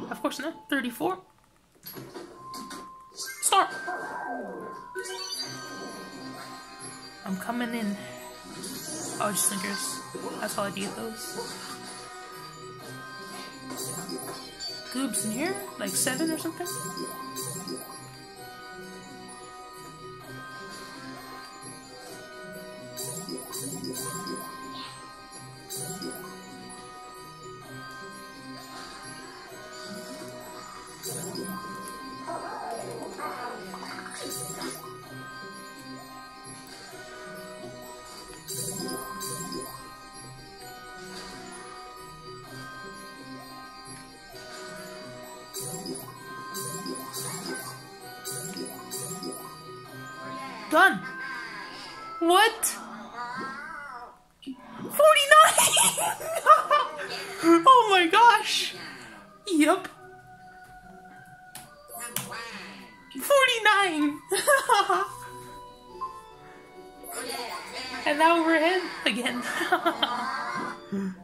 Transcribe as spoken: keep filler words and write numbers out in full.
Of course not. thirty-four. Start. I'm coming in. Oh, just Snickers. That's all I get those. Goobs in here? Like seven or something? Done. What? forty-nine! Oh my gosh. Yep. forty-nine! And now we're ahead again.